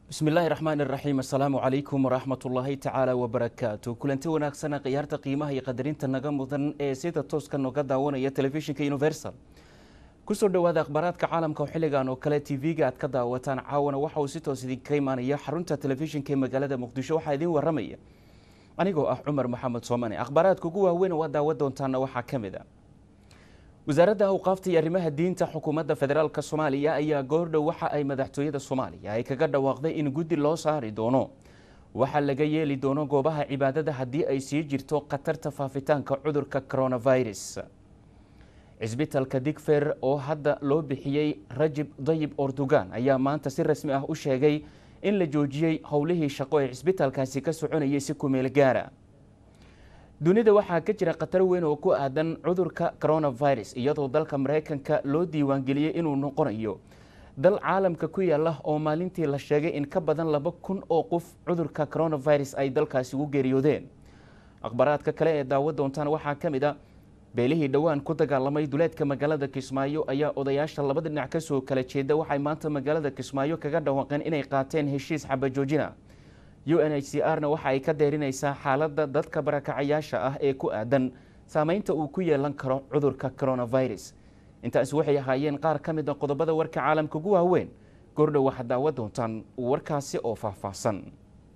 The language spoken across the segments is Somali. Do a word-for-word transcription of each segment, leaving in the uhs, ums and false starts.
بسم الله الرحمن الرحيم السلام عليكم ورحمة الله تعالى وبركاته كلنتي وناكسنا قيارة قيمة هي قدرين تنقم مدن سيدة توسكا نقدا وانا يا تلفزيون كيونيفرسال كسر دواد أخبارات كعالم كوحلقان وكلا تي في قاد كدا وتان عاونا وحاو سيتو سيدي كيمان يا حرونتا تلفزيون كي مقالة مقدشو حايدين ورمية أنيقو أح عمر محمد صوماني أخبارات كوكوها وين ودا ودون تانا وحا كمدا wasaaradda awqaafta iyo arrimaha diinta xukuumadda federaalka Soomaaliya ayaa goordhow waxa ay madaxtooyada Soomaaliya ay kaga dhawaaqday in guddi loo saari doono waxa laga yeeli doono goobaha cibaadada haddii ay sii jirto khatarta faafitaanka cudurka coronavirus. Isbitaalka Digfaar oo hadda loo bixiyay Rajab Tayyip Erdogan ayaa maanta si rasmi ah u sheegay in la joojiyay howlihii shaqo ee isbitaalkaasi ka soconayay si ku meel gaara. dunida waxaa ka jira khatar weyn oo ku aadan cudurka coronavirus iyadoo dalka Mareykanka loo diiwaan geliyay inuu noqonayo dal caalamka ku yaala oo maalintii la sheegay in ka badan laba kun oo qof cudurka coronavirus ay dalkaasi ugu geeriyoodeen. akhbaraadka kale ee daawada doontaan waxaa ka mid ah beelihii dhawaan ku dagaalamay duleedka magaalada Kismaayo ayaa odayaasha labada dhinac ka soo kala jeeda waxay maanta magaalada Kismaayo kaga dhawaaqeen inay qaateen heshiis xabad joojina. U N H C R-na waxa ay ka deerinaysaa xaaladda dadka barakacayaasha ah ee ku aadan saameynta uu ku yeelan karo cudurka coronavirus. intaas waxay ahaayeen qaar ka mid ah qodobada warka caalamka ugu waaweyn. goordhow waxaad daawan doontaan warkaasi oo faahfaahsan.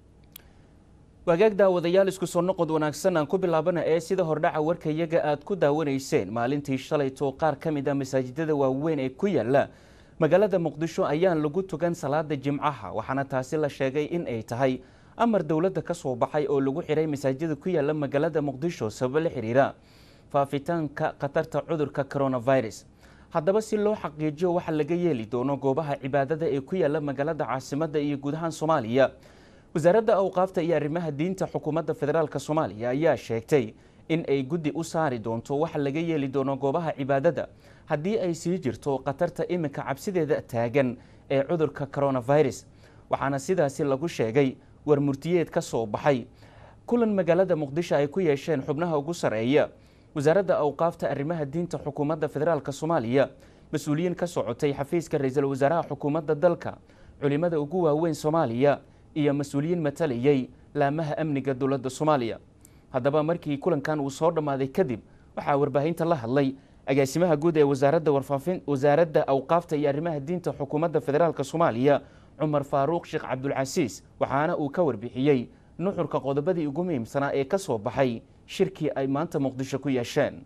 wagaag daawadayaal isku soo noqod wanaagsan aan ku bilaabana ee sida hordhaca warka iyaga aad ku daawanayseen maalintii shalayto qaar ka mid ah masaajidada waaweyn ee ku yaala magaalada Muqdisho ayaan lagu tukan salaada Jimcaha waxaana taasi la sheegay in ay tahay amar dawladda ka soo baxay oo lagu xiray masaajidada ku yaala magaalada Muqdisho sabab la xiriira faafitaanka khatarta cudurka coronavirus. haddaba si loo xaqiijiyo waxa laga yeeli doono goobaha cibaadada ee ku yaala magaalada caasimadda iyo guud ahaan Soomaaliya, wasaaradda awqaafta iyo arrimaha diinta xukuumadda federaalka Soomaaliya ayaa sheegtay in ay guddi u saari doonto waxa laga yeeli doono goobaha cibaadada haddii ay sii jirto khatarta iminka cabsideeda taagan ee cudurka coronavirus. waxaana sidaasi lagu sheegay war murtiyeed ka soo baxay kulan magaalada Muqdisho ay ku yeesheen xubnaha ugu sareeya wasaaradda awqaafta arrimaha diinta xukuumadda federaalka Soomaaliya, mas'uuliyiin ka socotay xafiiska ra'iisul wasaaraha xukuumadda dalka, culimada ugu waaweyn Soomaaliya iyo mas'uuliyiin matalayay laamaha amniga dowladda Soomaaliya. haddaba markii kulankan uu soo dhamaaday kadib waxaa warbaahinta la hadlay agaasimaha guud ee wasaaradda warfaafin wasaaradda awqaafta iyo arrimaha diinta xukuumadda federaalka Soomaaliya Cumar Faaruq Sheekh Cabdulcasiis waxaana uu ka warbixiyay nuxurka qodobadii ugu muhiimsanaa ee ka soo baxay shirkii ay maanta Muqdisho ku yeesheen.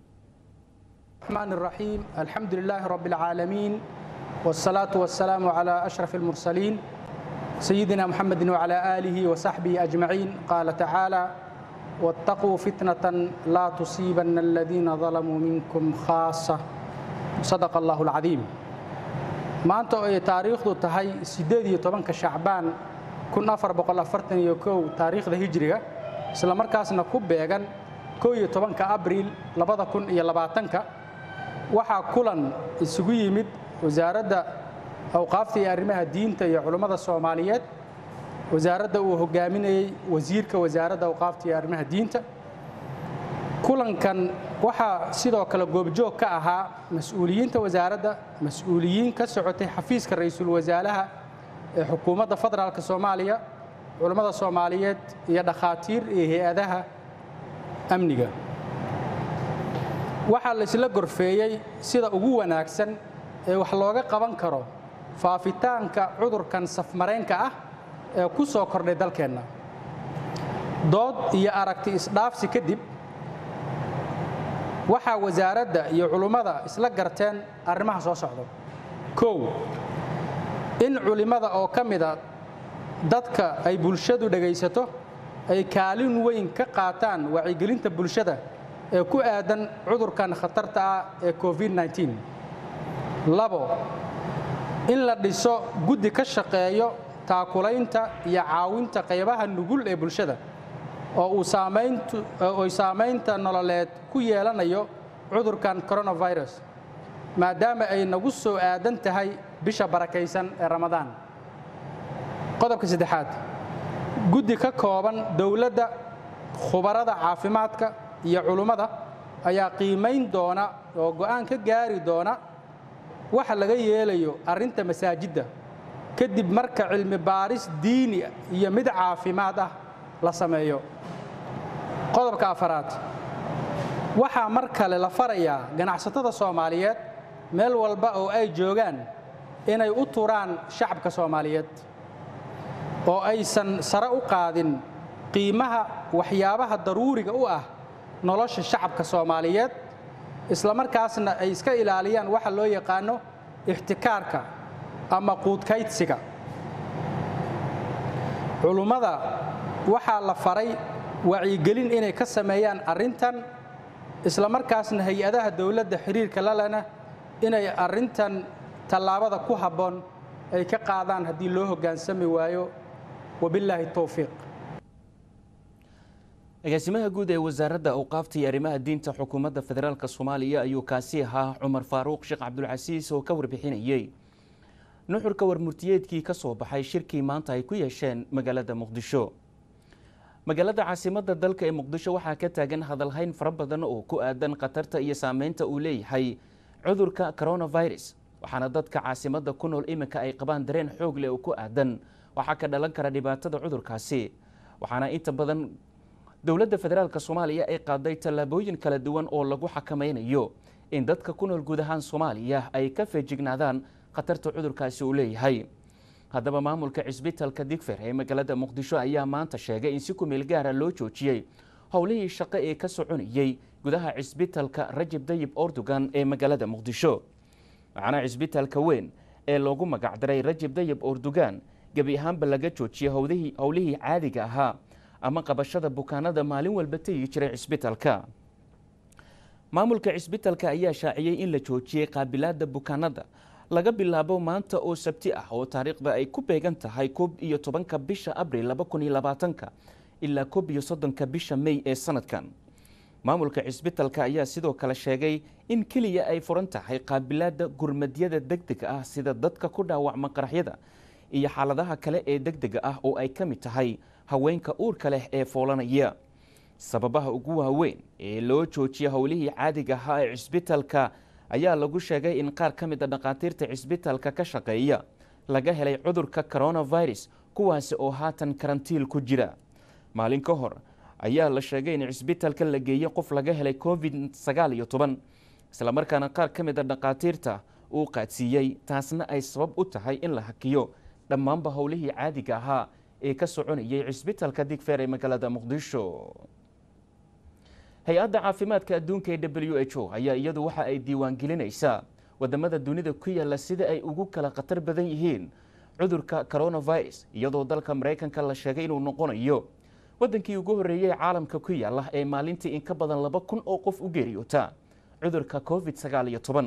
الرحمن الرحيم الحمد لله رب العالمين والصلاة والسلام على أشرف المرسلين سيدنا محمد وعلى آله وصحبه أجمعين. قال تعالى واتقوا فتنة لا تصيبن الذين ظلموا منكم خاصة. صدق الله العظيم. maanta oo ay taariikhdu tahay sideed iyo tobanka Shacbaan kun afar boqol afartan iyo kow taariikhda hijriga isla markaasna ku beegan kow iyo tobanka Abriil labada kun iyo labaatanka waxaa kulan isugu yimid wasaaradda awqaafta iyo arrimaha diinta iyo culimada Soomaaliyeed, wasaaradda uu hogaaminayay wasiirka wasaaradda awqaafta iyo arrimaha diinta. kulankan waxaa sidoo kale goobjoog ka ahaa mas'uuliyiinta wasaaradda, mas'uuliyiin ka socotay xafiiska ra'iisul wasaaraha ee xukuumadda federaalka Soomaaliya, culimada Soomaaliyeed iyo dhakhaatiir iyo hay'adaha amniga. waxaa la isla gorfeeyay sida ugu wanaagsan ee wax looga qaban karo faafitaanka cudurkan safmareenka ah ee ku soo kordhay dalkeenna. dood iyo aragti isdhaafsi kadib waxaa wasaaradda iyo culimada isla garteen arrimaha soo socda. kow in culimada oo ka mid ah dadka ay bulshadu dhagaysato ay kaalin weyn ka qaataan wacyigelinta bulshada ee ku aadan cudurkan khatarta ah ee covid nineteen. labo in la dhiso guddi ka shaqeeyo taakulaynta iyo caawinta qaybaha nugul ee bulshada oo uu saameyntu oo saameynta nololeed ku yeelanayo cudurkan coronavirus maadaama ay nagu soo aadan tahay bisha barakaysan ee Ramadaan. qodobka saddexaad guddi ka kooban dawladda, khubarada caafimaadka iyo culimada ayaa qiimeyn doona oo go'aan ka gaari doona waxa laga yeelayo arrinta masaajidda kadib marka cilmi baaris diini iyo mid caafimaad ah la sameeyo. qodobka afaraad, waxaa mar kale la farayaa ganacsatada Soomaaliyeed meel walba oo ay joogaan inay u turaan shacabka Soomaaliyeed oo aysan sare u qaadin qiimaha waxyaabaha daruuriga u ah nolosha shacabka Soomaaliyeed, isla markaasna ay iska ilaaliyaan waxa loo yaqaano ixtikaarka ama quudkaydsiga. culummada waxaa la faray wacyigelin inay ka sameeyaan arrintan, isla markaasna hay-adaha dawladda xiriirka la lena inay arrintan tallaabada ku habboon ay ka qaadaan haddii loo hoggaansami waayo. wabilaahi towfiiq. agaasimaha guud ee wasaaradda awqaafta iyo arrimaha diinta xukuumadda federaalk Soomaaliya ayuu kaasi ahaa Cumar Faaruq Sheekh Cabdulcasiis oo ka warbixinayay nuxurka warmurtiyeedkii ka soo baxay shirkii maanta ay ku yeesheen magaalada Muqdisho. magaalada caasimadda dalka ee Muqdisho waxaa ka taagan hadalhayn fara badan oo ku aadan khatarta iyo saameynta uu leeyahay cudurka coronavirus, waxaana dadka caasimadda ku nool iminka ay qabaan dareen xoog leh oo ku aadan waxaa ka dhalan kara dhibaatada cudurkaasi, waxaana inta badan dowladda federaalk Soomaaliya ay qaaday tallaabooyin kala duwan oo lagu xakameynayo in dadka ku nool guud ahaan Soomaaliya ay ka feejignaadaan khatarta cudurkaasi uu leeyahay. haddaba maamulka cisbitaalka Digfeer ee magaalada Muqdisho ayaa maanta sheegay in si ku meel gaara loo joojiyey howlihii shaqo ee ka soconayay gudaha cisbitaalka Rajab Tayyip Erdogan ee magaalada Muqdisho, waxaana cisbitaalka weyn ee loogu magac daray Rajab Tayyip Erdogan gabi ahaanba laga joojiyey howlihii howlihii caadiga ahaa ama qabashada bukaanada maalin walba tegi jiray cisbitaalka. maamulka cisbitaalka ayaa shaaciyey in la joojiyey qaabilaadda bukaanada laga bilaabo maanta oo sabti ah oo taariikhda ay ku beegan tahay koob iyo tobanka bisha abriil laba kun iyo labaatanka ilaa koob iyo soddonka bisha May ee sanadkan. maamulka cisbitaalka ayaa sidoo kale sheegay in keliya ay furan tahay qaabilaadda gurmadyada degdega ah sida dadka ku dhaawacma qaraxyada iyo xaaladaha kale ee degdega ah oo ay ka mid tahay haweenka uurka leh ee foolanaya. sababaha ugu waaweyn ee loo joojiyay howlihii caadiga ahaa ee cisbitaalka ayaa lagu sheegay in qaar ka mid a dhakhaatiirta cisbitaalka ka shaqeeya laga helay cudurka coronavirus, kuwaasi oo haatan karantiil ku jira. maalin ka hor ayaa la sheegay in cisbitaalka la geeyey qof laga helay covid sagaal iyo toban, isla markaana qaar ka mid a dhakhaatiirta uu qaadsiiyey, taasna ay sabab u tahay in la hakiyo dhammaanba howlihii caadiga ahaa ee ka soconayay cisbitaalka Digfeer ee magaalada Muqdisho. hay-adda caafimaadka adduunka ee W H O ayaa iyadu waxa ay diiwaan gelinaysaa wadamada dunida ku yaala sida ay ugu kala khatar badan yihiin cudurka coronavirus, iyadoo dalka Mareykanka la sheegay inuu noqonayo wadankii ugu horeeyay caalamka ku yaala ee maalintii in ka badan laba kun oo qof u geeriyoota cudurka covid sagaal iyo toban.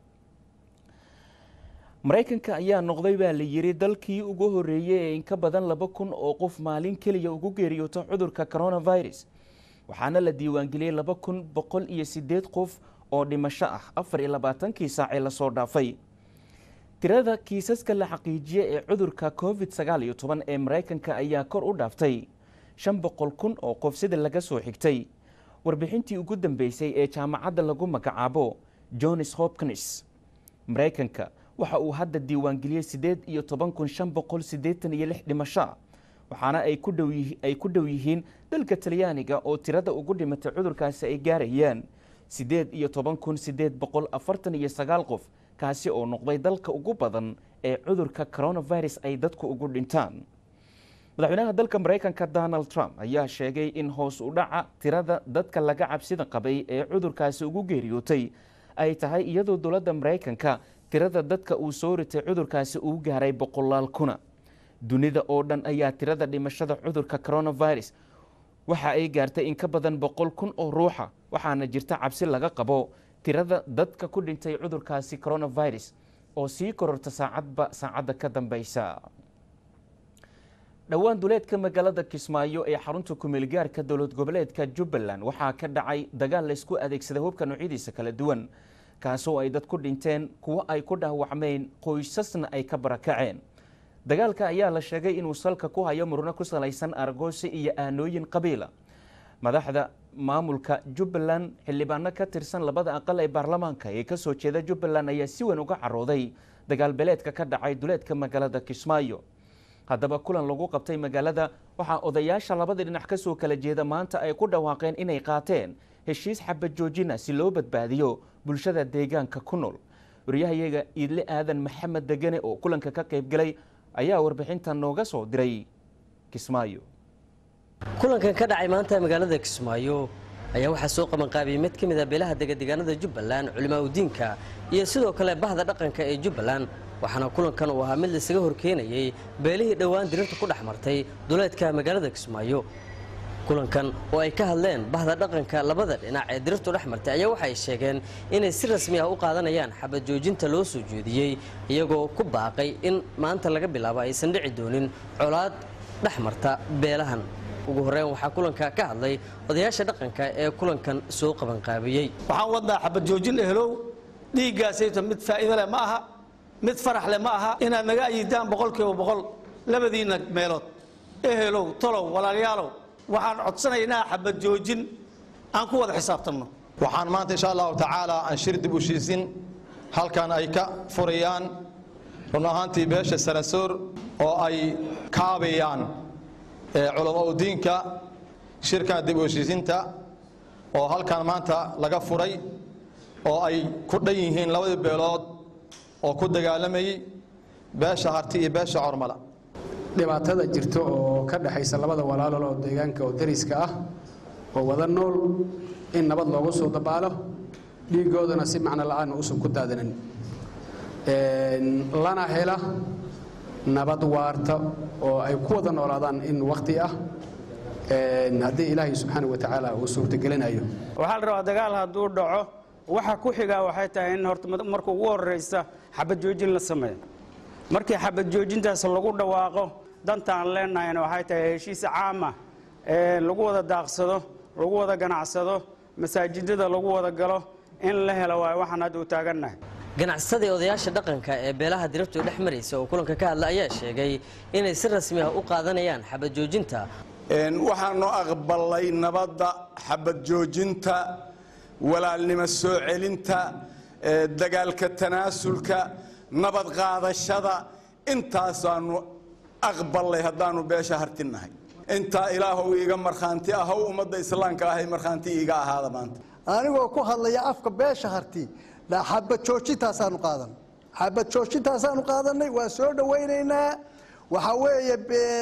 Mareykanka ayaa noqday baa la yiri dalkii ugu horeeyay ee in ka badan laba kun oo qof maalin kaliya ugu geeriyoota cudurka coronavirus, waxaana la diiwaangeliyey laba kun boqol iyo sideed qof oo dhimasho ah afar iyo labaatankii saac ee lasoo dhaafay. tirada kiisaska la xaqiijiyey ee cudurka covid sagaal iyo toban ee Mareykanka ayaa kor u dhaaftay shan boqol kun oo qof sida laga soo xigtay warbixintii ugu dambeysay ee jaamacadda lagu magacaabo Johns Hopkins. Mareykanka waxa uu hadda diiwaangeliyey sideed iyo toban kun shan boqol siddeetan iyo lix dhimasho, waxaana ay ku dhow ay ku dhow yihiin dalka Talyaaniga oo tirada ugu dhimatay cudurkaasi ay gaarayaan sideed iyo toban kun siddeed boqol afartan iyo sagaal qof, kaasi oo noqday dalka ugu badan ee cudurka coronavirus ay dadku ugu dhintaan. madaxweynaha dalka Mareykanka Donald Trump ayaa sheegay in hoos u dhaca tirada dadka laga cabsida qabay ee cudurkaasi ugu geeriyootay ay tahay iyadoo dowladda Mareykanka tirada dadka uu soo ritay cudurkaasi uu gaaray boqolaal kuna. dunida oo dhan ayaa tirada dhimashada cudurka coronavirus waxa ay gaartay in ka badan boqol kun oo ruuxa, waxaana jirta cabsi laga qabo tirada dadka ku dhintay cudurkaasi coronavirus oo sii kororta saacadba saacadda ka dambeysa. dhowaan duleedka magaalada Kismaayo ee xarunta ku-meelgaarka dowlad goboleedka Jubbaland waxaa ka dhacay dagaal la isku adeegsaday hubka noocyadiisa kala duwan, kaasoo ay dad ku dhinteen, kuwo ay ku dhaawacmeen, qoysasna ay ka barakaceen. dagaalka ayaa la sheegay inuu salka ku hayo murno ku salaysan argoosi iyo aanooyin qabiila. madaxda maamulka Jubbaland, xildhibaano ka tirsan labada aqal ee baarlamaanka ee ka soo jeeda Jubbaland ayaa si weyn uga carooday dagaal beeleedka ka dhacay duleedka magaalada Kismaayo. haddaba kulan lagu qabtay magaalada waxaa odayaasha labada dhinac ka soo kala jeeda maanta ay ku dhawaaqeen inay qaateen heshiis xabad joojina si loo badbaadiyo bulshada deegaanka ku nool. wariyahayaga Iidle Aadan Maxamed Degane oo kulanka ka qayb galay ayaa warbixinta nooga soo diray Kismaayo. kulankan ka dhacay maanta magaalada Kismaayo ayaa waxaa soo qaban qaabiyay mid ka mid ah beelaha deegaanada Jubbaland, culimada diinka iyo sidoo kale bahda dhaqanka ee Jubbaland. waxaana kulankan uu ahaa mid la isaga horkeenayay beelihii dhawaan dirirta ku dhaxmartay duleedka magaalada Kismaayo. kulankan oo ay ka hadleen bahda dhaqanka labada dhinac ee dirirtu dhaxmartay ayaa waxay sheegeen inay si rasmi ah u qaadanayaan xabad joojinta loo soo jeediyay, iyagoo ku baaqay in maanta laga bilaabo aysan dhici doonin colaad dhaxmarta beelahan. ugu horeyn waxaa kulanka ka hadlay odayaasha dhaqanka ee kulankan soo qaban qaabiyay. waxaan wadnaa xabad joojin ehlow dhiiggaasayto mid faa'iido leh ma aha, mid farax leh ma aha, inaad naga ayidaan boqolkiiba boqol labadiina meelood. ehlow tolow walaalayaalow waxaan codsanaynaa xabad joojin aan ku wada xisaabtanno. waxaan maanta insha allahu tacaala aan shir dib u heshiisiin halkan ay ka furayaan run ahaantii beesha Sarasoor oo ay kaabayaan culimada diinka. shirkan dib u heshiisiinta oo halkan maanta laga furay oo ay ku dhan yihiin labada beelood oo ku dagaalamayay beesha Harti iyo beesha Cormala. dhibaatada jirto oo ka dhaxaysa labada walaalo oo deegaanka oo dariska ah oo wada nool in nabad loogu soo dabaalo, dhiigoodana si macna la'aan u soo ku daadanan een lana hela nabad waarta oo ay ku wada noolaadaan in waqti ah een hadii Ilaahay subhanahu wa ta'ala uu suurtagelinayo. waxaa la rabaa dagaal hadduu dhaco waxa ku xiga waxay tahay in horta marka ugu horeysa xabad joojin la sameeyo. markii xabad joojintaas lagu dhawaaqo dantaan leenahay waxay tahay heshiis caam ah ee lagu wada daaqsado, lagu wada ganacsado, masaajidada lagu wada galo in la helo waay waxaan hadda u taagannahay. ganacsatada odayaasha dhaqanka ee beelaha dirirtu dhex maraysa oo kulanka ka hadla ayaa sheegay inay si rasmi ah u qaadanayaan xabad joojinta. een waxaanu aqbalay nabadda, xabad joojinta, walaalnimo soo celinta, dagaalka tanaasulka, nabad qaadashada, intaasaanu aqbalay haddaanu beesha hartinahay. intaa ilaahow iiga markhaanti ahow ummadda islaamka ahay markhaanti iiga ahaada maanta. anigoo ku hadlaya afka beesha harti xabad joojintaasaanu qaadan xabad joojintaasaanu qaadanay waa soo dhawaynaynaa. waxa weeye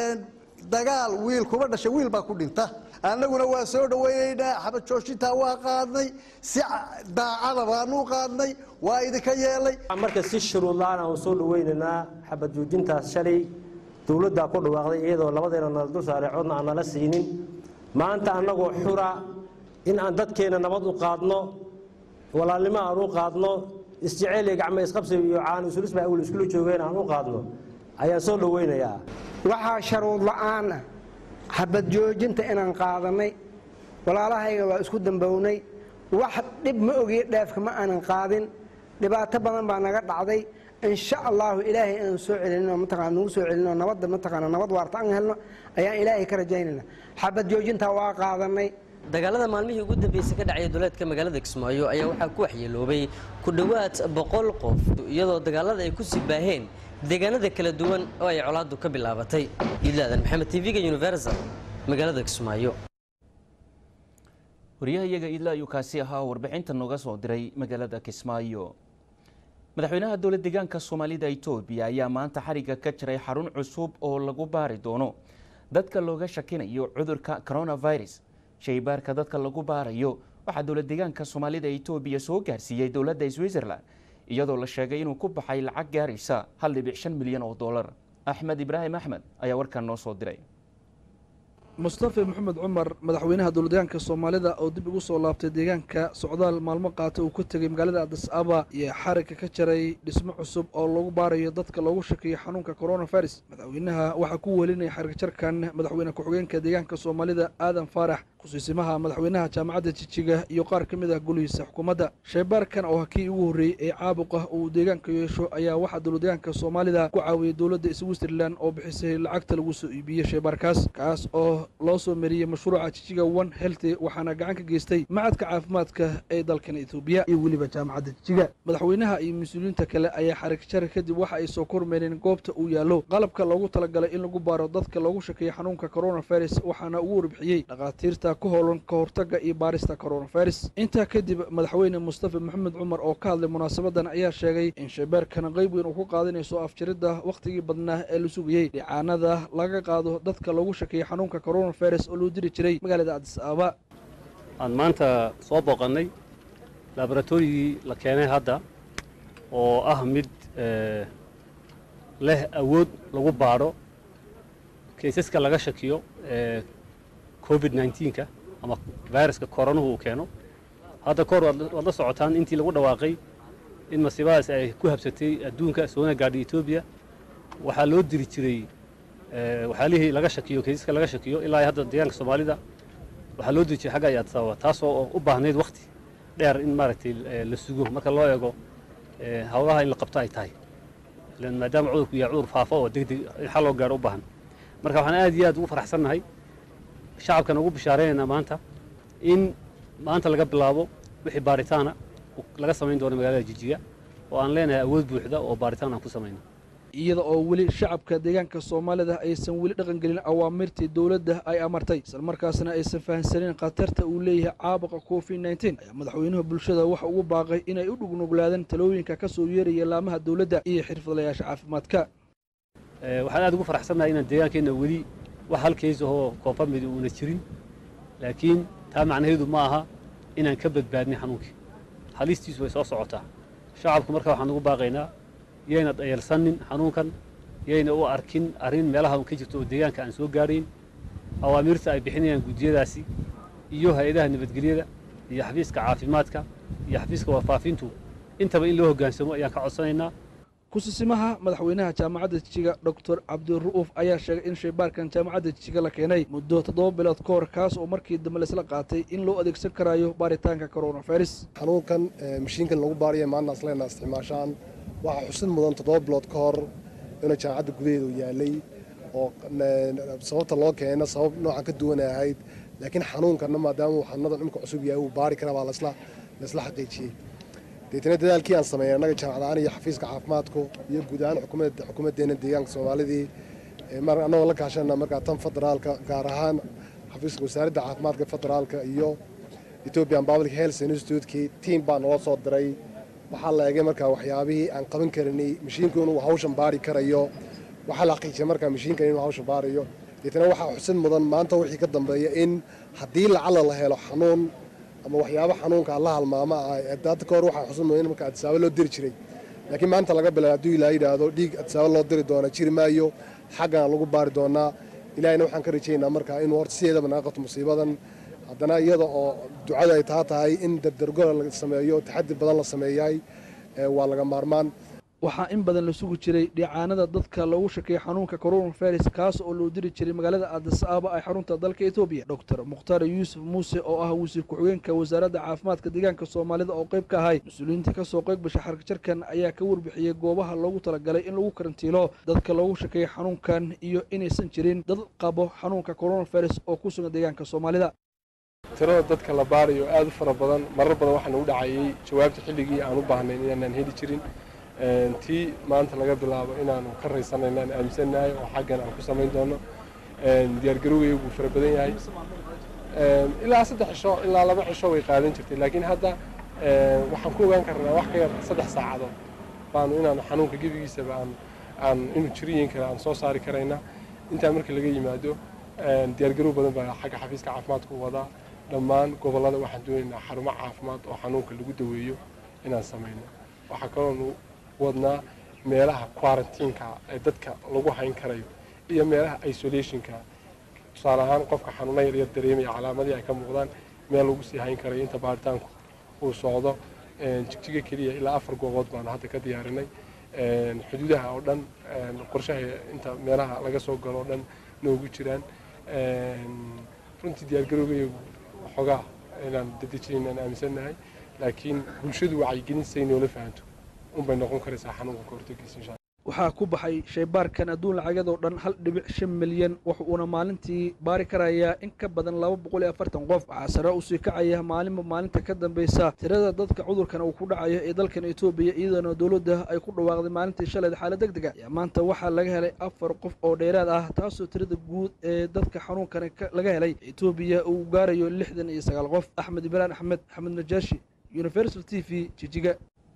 dagaal wiil kuma dhashay wiil baa ku dhinta, annaguna waa soo dhawaynaynaa. xabad joojintaa waa qaadnay, si daacada baanu qaadnay, waa idinka yeelay. marka si shuruud la'aan aan soo dhawaynaynaa xabad joojintaas shalay dawladda ku dhawaaqday iyadoo labadeena nala dul saaray codna aan nala siinin. maanta annagoo xura in aan dadkeena nabad u qaadno, walaalnimo aan u qaadno, isjecel iyo gacmo isqabsi iyo caan isulis baa awal iskula joogeen aan u qaadno ayaan soo dhawaynayaa. waxaa sharuud la'aan ah xabad joojinta inaan qaadanay. walaalahayga waa isku dambownay, wax dhib ma ogiyo dheefka ma aanan qaadin. dhibaato badan baa naga dhacday. insha allahu ilaahay inaan soo celino mataqaan nagu soo celino nabadda mataqaan nabad waarta aan helno ayaan ilaahay ka rajaynayna. xabad joojinta waa qaadanay. dagaalada maalmihii ugu dambeysay ka dhacay duleedka magaalada Kismaayo ayaa waxaa ku waxyeeloobay ku dhawaad boqol qof, iyadoo dagaalada ay ku sibaaheen deegaanada kala duwan oo ay colaadu ka bilaabatay. Iidle Aadan Maxamed T V-ga Universal magaalada Kismaayo. wariyahayaga Iidle ayuu kaasi ahaa warbixinta nooga soo diray magaalada Kismaayo. madaxweynaha dowladda deegaanka Soomaalida Itoobiya ayaa maanta xariga ka jiray xarun cusub oo lagu baari doono dadka looga shakinayo cudurka coronavirus. shaybaarka dadka lagu baarayo waxaa dowladda deegaanka Soomaalida Itoobiya soo gaarsiiyay dowladda Switzerland, iyadoo la sheegay inuu ku baxay lacag gaaraysa hal dhibic shan milyan oo dollar. Axmed Ibraahim Axmed ayaa warkan noo soo diray. mustafa maxamed cumar madaxweynaha dowladda deegaanka Soomaalida oo dib ugu soo laabtay deegaanka socdaal maalmo qaatay uu ku tagay magaalada Addis Ababa iyo xariga ka jiray dhismo cusub oo lagu baarayo dadka loogu shakiyo xanuunka coronavirus. madaxweynaha waxa ku welinay xariga jarkan madaxweynaha ku-xigeenka deegaanka Soomaalida Aadan Faarax, kusiisimaha madaxweynaha jaamacadda Jijiga iyo qaar ka mid ah golihiisa xukuumadda. shaybaarkan oo kii ugu horeeyay ee caabuqa uu deegaanka yeesho ayaa waxa dowladda deegaanka Soomaalida ku caawiyay dowladda Switzerland oo bixisay lacagta lagu soo iibiyay shaybaarkaas, kaas oo loo soo mariyey mashruuca jijiga one healthy waxaana gacan ka geystay macadka caafimaadka ee dalkan Itoobiya iyo weliba jaamacadda jijiga madaxweynaha iyo mas'uuliyiinta kale ayaa xarig jar kadib waxa ay soo kormeereen goobta uu yaalo qalabka loogu talagalay in lagu baaro dadka loogu shakiyo xanuunka coronavirus waxaana ugu warbixiyey dhaqaatiirta ku howlan ka hortagga iyo baarista coronavirus intaa kadib madaxweyne Mustafa Maxamed Cumar oo ka hadlay munaasabadan ayaa sheegay in shaybaarkan qayb weyn uu ku qaadanayso afjarida waqtigii badnaa ee la sugayay dhicaanada laga qaado dadka loogu shakiyo xanuunka coronavirus oo loo diri jiray magaalada Addis Ababa aan maanta soo booqanay laboratorygii la keenay hadda oo ah mid leh awood lagu baaro kaysaska laga shakiyo ee covid nineteen ka ama viruska coronahu uu keeno hadda koor waad la socotaan intii lagu dhawaaqay in masiibadaas ay ku habsatay adduunka soona gaadhay Itoobiya waxaa loo diri jiray waxaalihii laga shakiyo kaysaska laga shakiyo ilaa hadda deegaanka Soomaalida waxaa loo diri jiray xagga Addis Ababa taasoo u baahneyd waqti dheer in maaragtay la sugo marka loo eego hawlaha in la qabto ay tahay lan maadaama cudurku yahay cudur faafo oo degdeg xal loo gaaro u baahan marka waxaan aad iyo aad ugu faraxsanahay shacabkan ugu bishaareynaa maanta in maanta laga bilaabo wixii baaritaana laga samayn doono magaalada Jijiga oo aan leenahay awood buuxda oo baaritaan aan ku samayno iyada oo weli shacabka deegaanka Soomaalida aysan weli dhaqan gelin awaamirtii dawladda ay amartay isla markaasna aysan fahansanin khatarta uu leeyahay caabuqa covid nineteen ayaa madaxweynaha bulshada waxa ugu baaqay inay u dhugnuglaadaan talooyinka ka soo yeeraya laamaha dawladda iyo xirfadlayaasha caafimaadka waxaan aad ugu faraxsanahay in deegaankeena weli wax halkeys oo koonfamid uu na jirin laakiin taa macnaheedu ma aha inaan ka badbaadnay xanuunkii halistiisu way soo socotaa shacabku marka waxaan ugu baaqaynaa yayna dayalsanin xanuunkan yayna u arkin arrin meelaha uu ka jirto oo deegaanka aan soo gaarayn awaamirta ay bixinayaan gudiyadaasi iyo hay'adaha nabadgelyada iyo xafiiska caafimaadka iyo xafiiska warfaafintu intaba in loo hoggaansamo ayaan ka codsanaynaa kusisimaha madaxweynaha jaamacadda Jijiga Doctor Cabdiruuf ayaa sheegay in shaybaarkan jaamacadda Jijiga la keenay muddo toddoba bilood ka hor kaas oo markii dambe la isla qaatay in loo adeegsan karayo baaritaanka coronavirus xanuunkan mashiinkan lagu baariyo maanta asleena isticmaashaan waxa xusid mudan toddoba bilood ka hor in jaamacadda gudaheedu yaalay oo sababta loo keenay sabab noocan ka duwan ahayd laakiin xanuunkan maadaama uu xanuunada cumka cusub yahay uu baari kara baa la isla la isla xaqiijiyay deetana dadaalkii aan sameeyay anaga jaamacadaha iyo xafiiska caafimaadku iyo guud ahaan xukuumadda xukuumaddeena deegaanka Soomaalidii mar anoo la kaashana marka tan federaalka gaar ahaan xafiiska wasaaradda caafimaadka federaalka iyo Ethiopian Public Health Institute team baan noo soo diray waxaa la eegay marka waxyaabihii aan qaban karinay mashiinku inuu hawshan baari karayo waxaa la xaqiijiyay marka mashiinkan inuu hawshan baarayo deetana waxaa xusid mudan maanta wixii ka dambeeya in haddii lacala la helo xanuun ama waxyaabo xanuunka la halmaama ah dadka hor waxa xusuumo in marka Addis Ababa loo diri jiray laakiin maanta laga bilaabo hadii ilaahay yiraahdo dhiig Addis Ababa loo diri doono jiri maayo xagan lagu baari doonaa ilaahayna waxaan ka rajaynaynaa marka in horta sideedaba naaqato musiibadan haddana iyada oo ducada ay tahay in dardargol la sameeyo taxaddi badan la sameeyay waa laga maarmaan waxaa in badan la sugu jiray dhicaanada dadka loogu shakiyo xanuunka coronavirus kaas oo loo diri jiray magaalada Addis Ababa ay xarunta dalka Itoobiya Doctor Mukhtar Yusuf Muuse oo ah wasiir ku-xigeenka wasaaradda caafimaadka deegaanka Soomaalida oo qayb ka ahay mas'uuliyiinta ka soo qayb gashay xarka jarkan ayaa ka warbixiyay goobaha loogu talagalay in lagu karantiilo dadka loogu shakiyo xanuunkan iyo inaysan jirin dad qabo xanuunka coronavirus oo ku sugan deegaanka Soomaalida tirada dadka la baarayo aad u fara badan marar badan waxaan u dhacayay jawaabta xilligii aan u baahnayn inaan heli jirin tii maanta laga bilaabo inaanu ka raysanayno aan aaminsanahay oo xaggan aan ku samayn doono diyaargarowgaygu wuu fara badan yahay ilaa saddex cisho ilaa laba cisho way qaadan jirtay laakiin hadda waxaan ku ogaan karnaa wax ka yar saddex saacadood baanu inaanu xanuunka gebigiisaba aan aan inuu jiriyin kara aan soo saari karayna intaa markii laga yimaado diyaargarow badan baa xagga xafiiska caafimaadku wadaa dhammaan gobollada waxaan doonaynaa xarumo caafimaad oo xanuunka lagu daweeyo inaan samayno waxaa kaloo wadnaa meelaha quarantineka ee dadka lagu hayn karayo iyo meelaha isolationka tusaale ahaan qofka xanuuna yar yar dareemaya calaamadii ay ka muuqdaan meel lagu sii hayn karayo inta baaritaanku uu socdo jigjiga keliya ilaa afar goobood baanu hadda ka diyaarinay xuduudaha oo dhan qorshaha inta meelaha laga soo galo oo dhan noogu jiraan runtii diyaargarowgayagu xogaa inaan dadejinayn aan aaminsanahay laakiin bulshadu wacyigelin say noola fahanto unbay noqon karaysaa xanuunka ka hortagiisa insha waxaa ku baxay shaybaarkan adduun lacageedoo dhan hal dhibic shan milyan waxa uuna maalintii baari karayaa in ka badan laba boqol iyo afartan qof waxaa sare usii kacaya maalinba maalinta ka dambeysa tirada dadka cudurkan uu ku dhacayo ee dalkan etoobiya iyadoona dowladda ay ku dhawaaqday maalintii shalay xaalad degdeg ah ayaa maanta waxaa laga helay afar qof oo dheeraad ah taasoo tirada guud ee dadka xanuunkan laga helay etoobiya uu gaarayo lixdan iyo sagaal qof. axmed ibraan axmed axmed najaashi universal t v jijiga.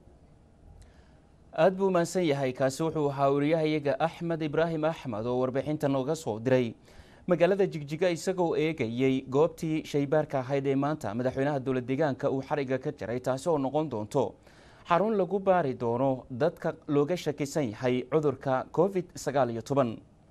aad buu maansan yahay kaasi wuxuu ahaa wariyahayaga axmed ibraahim axmed oo warbixinta nooga soo diray magaalada jigjiga isagoo eegayay goobtii shaybaarka ahayd ee maanta madaxweynaha dowlad deegaanka uu xariga ka jaray taasi oo noqon doonto xarun lagu baari doono dadka looga shakisan yahay cudurka covid sagaal iyo toban.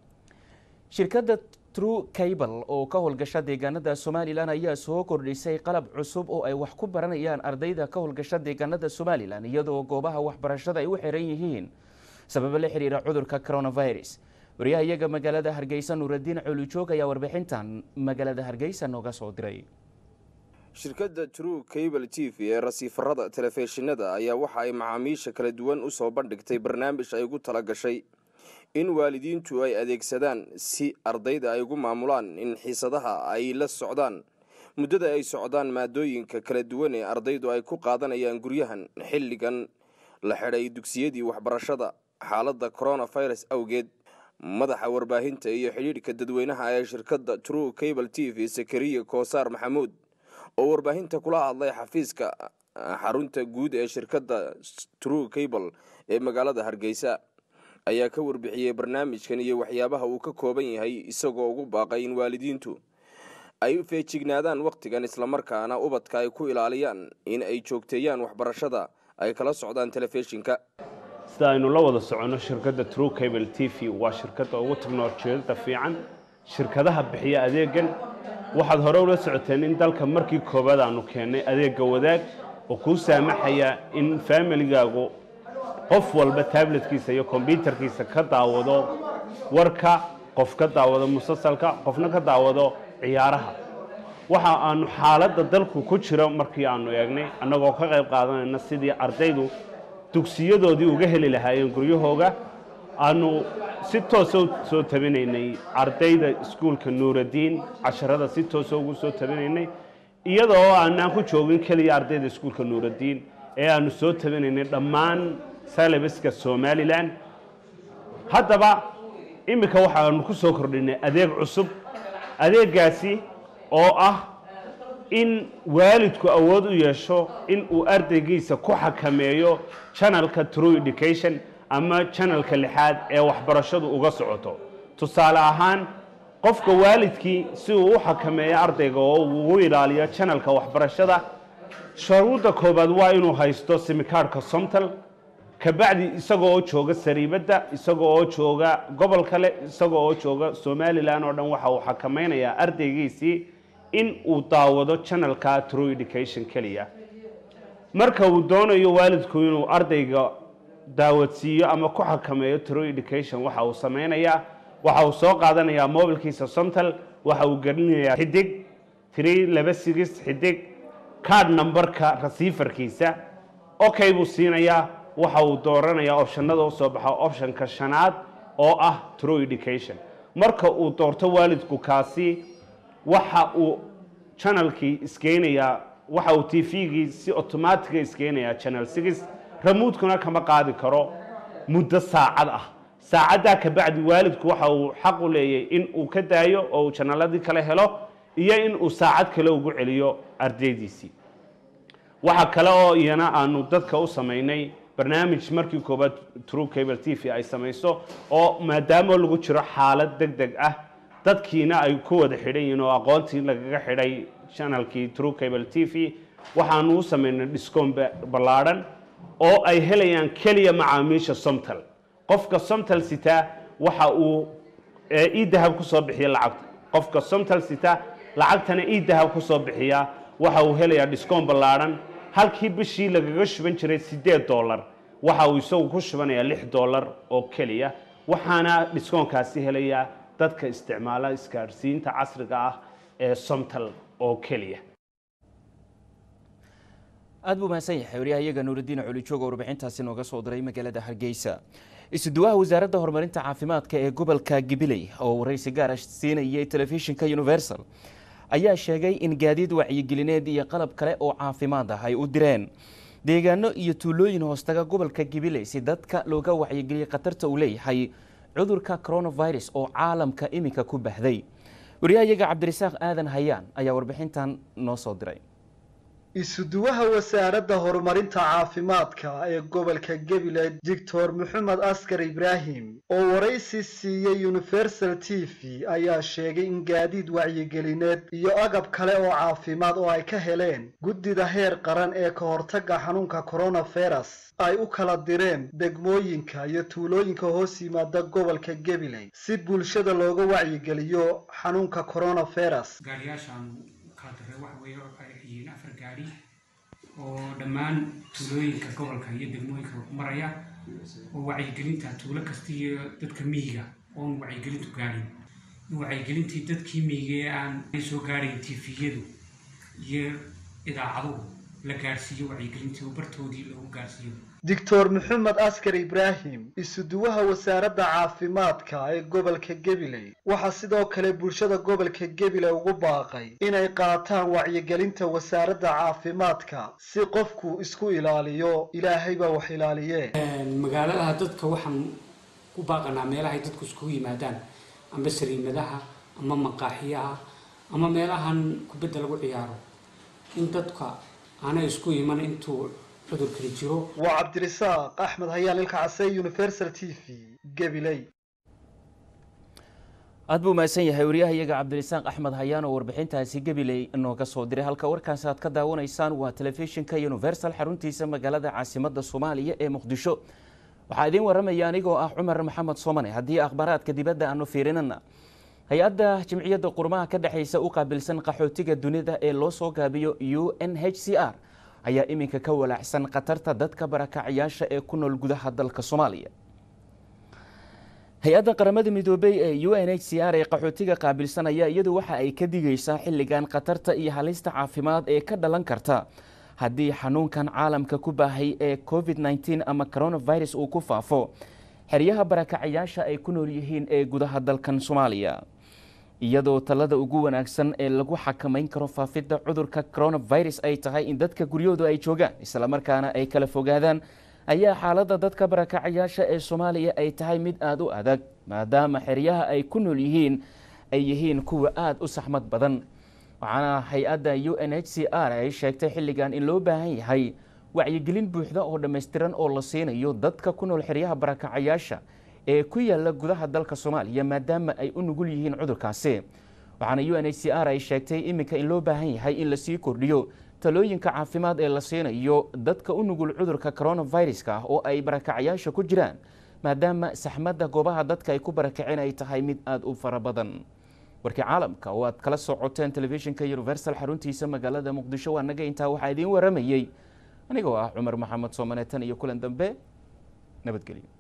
shirkadda True Cable oo ka howlgasha deegaanada Somaliland ayaa soo kordhisay qalab cusub oo ay wax ku baranayaan ardayda ka howlgasha deegaanada Somaliland iyadoo goobaha waxbarashada ay u xiran yihiin sabab la xiriira cudurka coronavirus. wariyahayaga magaalada Hargeysa Nuuraddiin Culujoog ayaa warbixintan magaalada Hargeysa nooga soo diray. shirkadda True Cable T V ee rasiifarada telefishinada ayaa waxa ay macaamiisha kala duwan u soo bandhigtay barnaamij ay ugu tala gashay in waalidiintu ay adeegsadaan si ardayda ay ugu maamulaan in xiisadaha ay la socdaan muddada ay socdaan maadooyinka kala duwan ee ardaydu ay ku qaadanayaan guryahan xilligan la xidhay dugsiyadii waxbarashada xaaladda coronavirus awgeed. madaxa warbaahinta iyo xidhiidhka dadweynaha ee shirkadda True Cable T V Sakariya Koosaar Maxamuud oo warbaahinta kula hadlay xafiiska xarunta guud ee shirkadda True Cable ee magaalada Hargeysa ayaa ka warbixiyay barnaamijkan iyo waxyaabaha uu ka kooban yahay isagoo ugu baaqay in waalidiintu ay feejignaadaan waqtigan isla markaana ubadka ay ku ilaaliyaan in ay joogteeyaan waxbarashada ay kala socdaan telefishinka. sida aynu la wada socono shirkadda True Cable T V waa shirkadda ugu tiknoolajiyada fiican shirkadaha bixiya adeegan. waxaad hore ula socoteen in dalka markii koobaad aanu keenay adeega wadaag oo ku saamaxaya in familigaagu qof walba tabletkiisa iyo computerkiisa ka daawado warka, qof ka daawado musalsalka, qofna ka daawado ciyaaraha. waxa aanu xaaladda dalku ku jiro markii aanu eegnay annagoo ka qayb qaadanayna sidii ardaydu dugsiyadoodii uga heli lahaayeen guryahooga. aanu si toos ah soo tabinaynay ardayda iskuulka Nuuraddiin casharada si toos ah ugu soo tabinaynay iyadoo aanan ku joogin kaliya ardayda iskuulka Nuuraddiin ee aanu soo tabinaynay dhammaan salabiska Somaliland. haddaba imika waxaanu ku soo kordhinay adeeg cusub. adeegaasi oo ah in waalidku awood u yeesho in uu ardaygiisa ku xakameeyo channelka True Education ama channelka lixaad ee waxbarashadu uga socoto. tusaale ahaan qofka waalidkii si uu u xakameeyo ardayga oo uu u ilaaliyo channelka waxbarashada shuruudda koobaad waa inuu haysto simikaarka Somtel kabacdi isagoo oo jooga sariibada isagoo oo jooga gobol kale isagoo oo jooga Somaliland oo dhan waxa uu xakameynayaa ardaygiisii in uu daawado channelka True Education kaliya. marka uu doonayo waalidku inuu ardayga daawadsiiyo ama ku xakameeyo True Education waxa uu sameynayaa waxa uu soo qaadanayaa mobilkiisa Somtel waxa uu gelinayaa xidig three laba six xidig card numberka receiverkiisa okay buu siinayaa waxa uu dooranayaa optionada oo soo baxa optionka shanaad oo ah True Education. marka uu doorto waalidku kaasi waxa uu channelkii iskeenayaa waxa uu T V-gii si automatic iskeenayaa channel six remote-kuna kama qaadi karo muddo saacad ah. saacada ka bacdi waalidku waxa uu xaq u leeyahay in uu ka daayo oo channeladi kale helo iyo in uu saacad kale ugu celiyo ardaydiisii. waxa kale oo iyana aanu dadka u sameynay barnaamij markii koobaad True Cable T V ay samayso oo maadaama lagu jiro xaalad degdeg ah dadkiina ay ku wada xidhan yihiin oo aqoontii lagaga xidhay channelkii True Cable T V waxaanu u sameynay discount ballaaran oo ay helayaan kaliya macaamiisha Somtel. qofka Somtel sita waxa uu ii dahab ku soo bixiya lacagta. qofka Somtel sita lacagtana ii dahab ku soo bixiya waxa uu helayaa discount ballaaran. halkii bishii lagaga shuban jiray sideed dollar waxa uu isagu ku shubanayaa lix dollar oo kaliya. waxaana discountkaasi helayaa dadka isticmaala isgaarsiinta casriga ah ee Somtel oo kaliya. aad buu mahadsan yahay wariyahayaga Nuuraddiin Culujoog oo warbixintaasi nooga soo diray magaalada Hargeysa. isuduwaha wasaaradda horumarinta caafimaadka ee gobolka Gabiley oo waraysi gaar ah siinayay telefishinka Universal ayaa sheegay in gaadiid wacyigelineed iyo qalab kale oo caafimaad ah ay u direen deegaano iyo tuulooyin hoostaga gobolka Gabiley si dadka looga wacyigeliyo khatarta uu leeyahay cudurka coronavirus oo caalamka imika ku baxday. wariyahayaga Cabdirasaaq Aadan Hayaan ayaa warbixintan noo soo diray. isuduwaha wasaaradda horumarinta caafimaadka ee gobolka Gabiley Doctor Maxamed Askar Ibrahim oo waraysi siiyay Universal T V ayaa sheegay in gaadiid wacyigelineed iyo agab kale oo caafimaad oo ay ka heleen guddida heer qaran ee ka hortagga xanuunka coronavirus ay u kala direen degmooyinka iyo tuulooyinka hoos yimaada gobolka Gabiley si bulshada looga wacyigeliyo xanuunka coronavirus. afar gaari oo dhammaan tuulooyinka gobolka iyo degmooyinka maraya oo wacyigelinta tuulo kasta iyo dadka miyiga oo wacyigelintu gaarin wacyigelintii dadkii miyiga aan soo gaarin T V-yadu iyo idaacaduhu la gaarsiiyo wacyigelintii bartoodii lagu gaarsiiyo. Doctor Maxamed Askar Ibrahim isuduwaha wasaaradda caafimaadka ee gobolka Gabiley waxa sidoo kale bulshada gobolka Gabiley ugu baaqay inay qaataan wacyigelinta wasaaradda caafimaadka si qofku isku ilaaliyo Ilaahay baa wax ilaaliye. magaalada dadka waxaan ku baaqanaa meelaha dadku isku yimaadaan ama sariimadaha ama maqaaxiyaha ama meelahan kubadda lagu ciyaaro in dadka aanay isku iman intuu وعبد الرزاق أحمد هيان الكعسي يونيفرسال تي في Gabiley. aad buu maasan yahay wariyahayaga Cabdirasaaq Axmed Hayaan oo warbixintaasi Gabiley inooga soo diray. halka warkaas aad ka daawanaysaan waa telefishinka Universal xaruntiisa magaalada caasimadda Soomaaliya ee Muqdisho. waxaa idin waramaya anigoo ah Cumar Maxamed Soomane. haddii akhbaaraadka dibadda aanu fiirinana hay-adda jimciyadda qurmaha ka dhaxaysa u qaabilsan qaxootiga dunida ee loo soo gaabiyo U N H C R ayaa iminka ka walaacsan khatarta dadka barakacayaasha ee ku nool gudaha dalka Soomaaliya. hay-adda qaramada midoobay ee U N H C R ee qaxootiga qaabilsan ayaa iyadu waxa ay ka digaysaa xilligan khatarta iyo halista caafimaad ee ka dhalan karta haddii xanuunkan caalamka ku baahay ee COVID nineteen ama coronavirus uu ku faafo xeryaha barakacayaasha ay ku nool yihiin ee gudaha dalkan Soomaaliya. iyadoo talada ugu wanaagsan ee lagu xakamayn karo faafidda cudurka coronavirus ay tahay in dadka guryahooda ay joogaan isla markaana ay kala fogaadaan ayaa xaaladda dadka barakacayaasha ee Soomaaliya ay tahay mid aad u adag maadaama xeryaha ay ku nool yihiin ay yihiin kuwa aad u saxmad badan. waxaana hay-adda U N H C R ay sheegtay xilligan in loo baahan yahay wacyigelin buuxda oo dhammaystiran oo la siinayo dadka ku nool xeryaha barakacayaasha ee ku yaala gudaha dalka Soomaaliya maadaama ay u nugul yihiin cudurkaasi. waxaana U N H C R ay sheegtay iminka in loo baahan yahay in la sii kordhiyo talooyinka caafimaad ee la siinayo dadka u nugul cudurka coronavirus-ka oo ay barakacayaasha ku jiraan maadaama saxmadda goobaha dadka ay ku barakaceen ay tahay mid aad u fara badan. warkii caalamka oo aad kala socoteen telefishinka Universal xaruntiisa magaalada Muqdisho waa naga intaa waxaa idin waramayay anigoo ah Cumar Maxamed Soomane tan iyo kulan dambe nabadgelyo.